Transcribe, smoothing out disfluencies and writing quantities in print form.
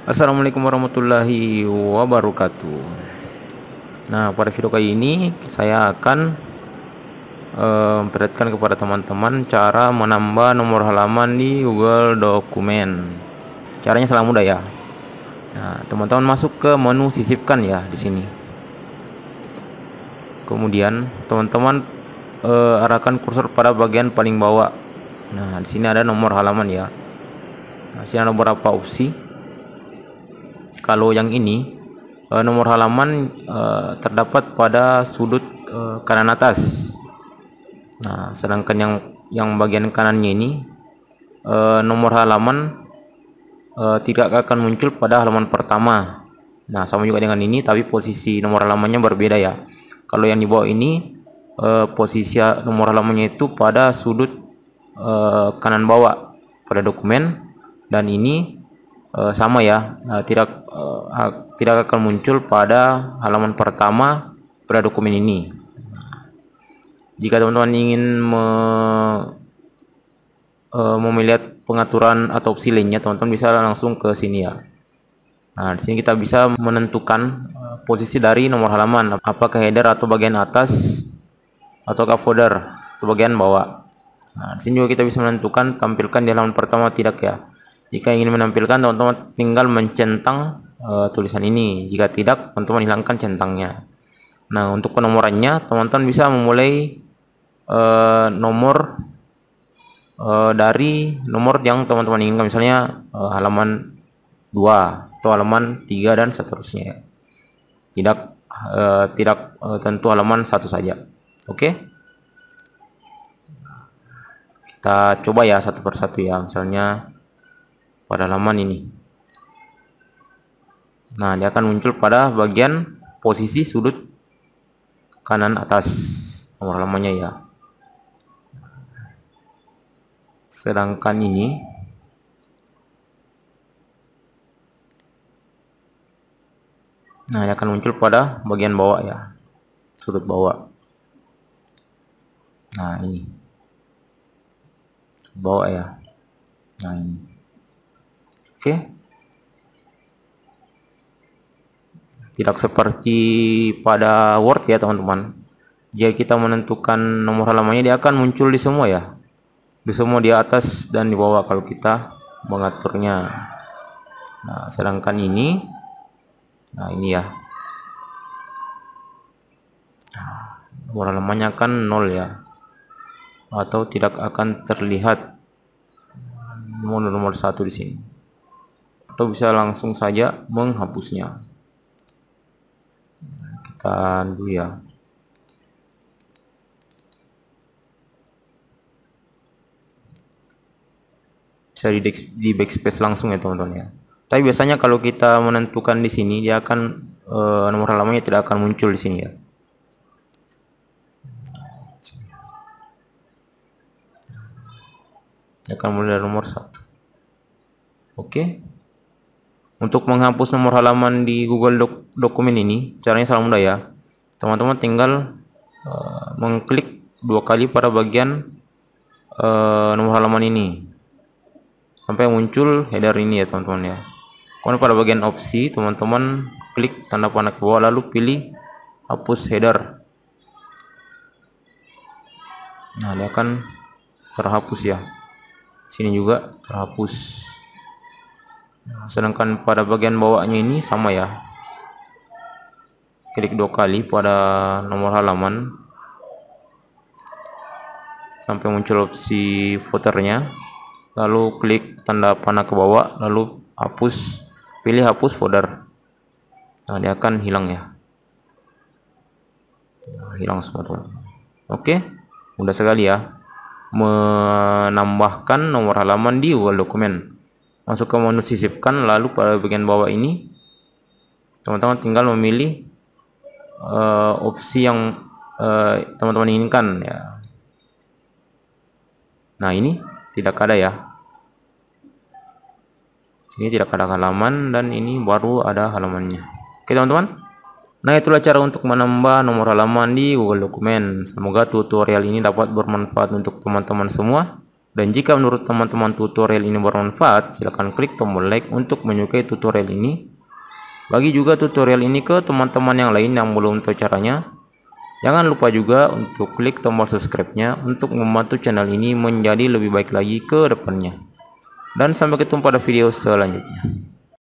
Assalamualaikum warahmatullahi wabarakatuh. Nah, pada video kali ini saya akan memperlihatkan kepada teman-teman cara menambah nomor halaman di Google Dokumen. Caranya sangat mudah ya. Nah, teman-teman masuk ke menu sisipkan ya di sini. Kemudian teman-teman arahkan kursor pada bagian paling bawah. Nah, di sini ada nomor halaman ya. Nah, di sini ada beberapa opsi. Kalau yang ini nomor halaman terdapat pada sudut kanan atas. Nah, sedangkan yang bagian kanannya ini nomor halaman tidak akan muncul pada halaman pertama. Nah, sama juga dengan ini, tapi posisi nomor halamannya berbeda ya. Kalau yang di bawah ini posisi nomor halamannya itu pada sudut kanan bawah pada dokumen, dan ini sama ya, tidak akan muncul pada halaman pertama pada dokumen ini. Jika teman-teman ingin melihat pengaturan atau opsi lainnya, teman-teman bisa langsung ke sini ya. Nah, di sini kita bisa menentukan posisi dari nomor halaman, apakah header atau bagian atas, ataukah folder atau bagian bawah. Nah, di sini juga kita bisa menentukan tampilkan di halaman pertama tidak ya. Jika ingin menampilkan, teman-teman tinggal mencentang tulisan ini. Jika tidak, teman-teman hilangkan centangnya. Nah, untuk penomorannya, teman-teman bisa memulai nomor dari nomor yang teman-teman inginkan, misalnya halaman 2 atau halaman 3 dan seterusnya. Tidak tentu halaman satu saja. Oke? Kita coba ya satu persatu ya, misalnya pada halaman ini. Nah, dia akan muncul pada bagian posisi sudut kanan atas nomor halamannya ya. Sedangkan ini dia akan muncul pada bagian bawah ya, sudut bawah. Nah, ini bawah ya. Nah, ini. Oke. Tidak seperti pada Word ya teman-teman. Jika kita menentukan nomor halamannya, dia akan muncul di semua ya, di semua, di atas dan di bawah kalau kita mengaturnya. Nah, sedangkan ini, nah ini ya, nomor halamannya akan 0 ya, atau tidak akan terlihat nomor 1 di sini, atau bisa langsung saja menghapusnya. Kita dulu ya. Bisa di backspace langsung ya teman-teman ya. Tapi biasanya kalau kita menentukan di sini, dia akan nomor halamannya tidak akan muncul di sini ya. Dia akan mulai dari nomor 1. Oke. Untuk menghapus nomor halaman di Google Dokumen ini, caranya sangat mudah ya. Teman-teman tinggal mengklik 2 kali pada bagian nomor halaman ini sampai muncul header ini ya teman-teman ya. Kemudian pada bagian opsi, teman-teman klik tanda panah ke bawah, lalu pilih hapus header. Nah, dia akan terhapus ya. Sini juga terhapus. Nah, sedangkan pada bagian bawahnya ini sama ya. Klik 2 kali pada nomor halaman sampai muncul opsi footernya, lalu klik tanda panah ke bawah, lalu hapus, pilih hapus folder. Nah, dia akan hilang ya. Nah, hilang semua teman-teman. Oke, mudah sekali ya menambahkan nomor halaman di Google Dokumen. Masuk ke menu sisipkan, lalu pada bagian bawah ini teman-teman tinggal memilih opsi yang teman-teman inginkan ya. Nah, ini tidak ada ya. Ini tidak ada halaman, dan ini baru ada halamannya. Oke teman-teman. Nah, itulah cara untuk menambah nomor halaman di Google Dokumen. Semoga tutorial ini dapat bermanfaat untuk teman-teman semua. Dan jika menurut teman-teman tutorial ini bermanfaat, silahkan klik tombol like untuk menyukai tutorial ini. Bagi juga tutorial ini ke teman-teman yang lain yang belum tahu caranya. Jangan lupa juga untuk klik tombol subscribe-nya untuk membantu channel ini menjadi lebih baik lagi ke depannya. Dan sampai ketemu pada video selanjutnya.